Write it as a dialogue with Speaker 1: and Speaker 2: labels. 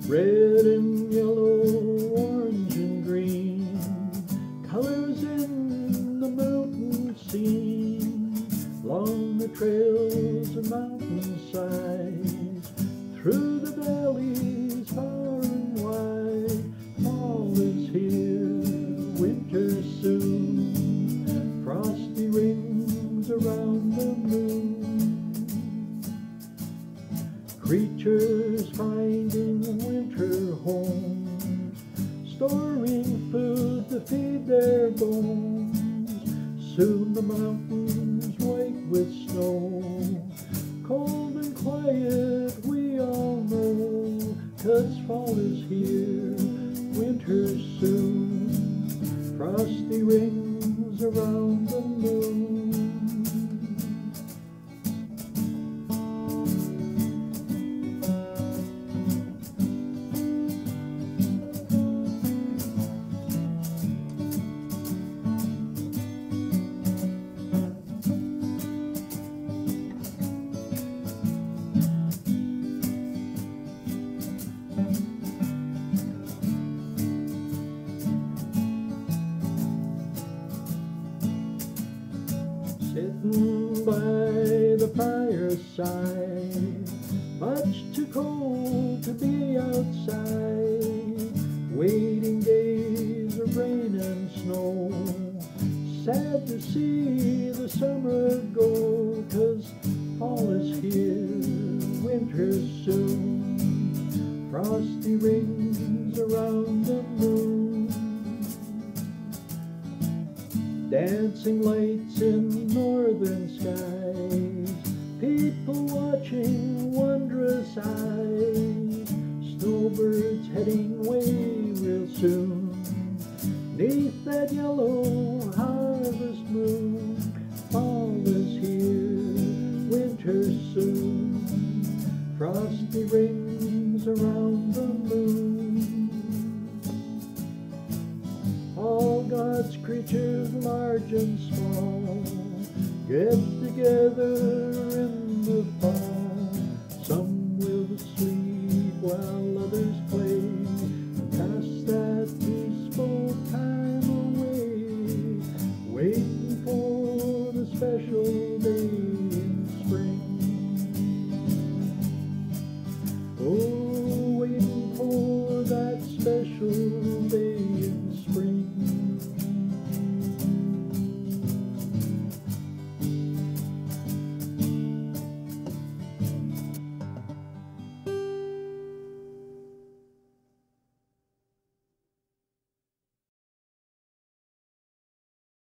Speaker 1: Red and yellow, orange and green, colors in the mountain scene, along the trails and mountainsides, through the valleys far and wide. Fall is here, winter soon, frosty rings around the moon. Creatures finding winter homes, storing food to feed their bones. Soon the mountains white with snow, cold and quiet we all know, 'cause fall is here, winter soon, frosty rings around the moon. Sitting by the fireside, much too cold to be outside, waiting days of rain and snow, sad to see the summer go, 'cause fall is here, winter soon, frosty rings around the moon. Dancing lights in northern skies, people watching wondrous eyes, snowbirds heading way real soon, 'neath that yellow harvest moon. Fall is here, winter soon, frosty rings around the moon. All God's creatures, large and small, get together in the fall. Some will sleep while others play, and pass that peaceful time away, waiting for the special